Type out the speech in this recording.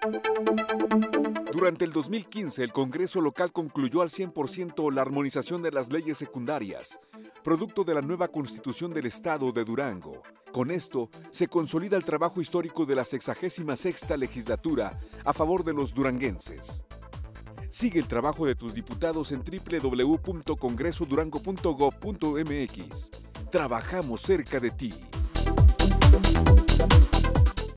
Durante el 2015, el Congreso local concluyó al 100% la armonización de las leyes secundarias, producto de la nueva Constitución del Estado de Durango. Con esto, se consolida el trabajo histórico de la 66ª legislatura a favor de los duranguenses. Sigue el trabajo de tus diputados en www.congresodurango.gov.mx. Trabajamos cerca de ti.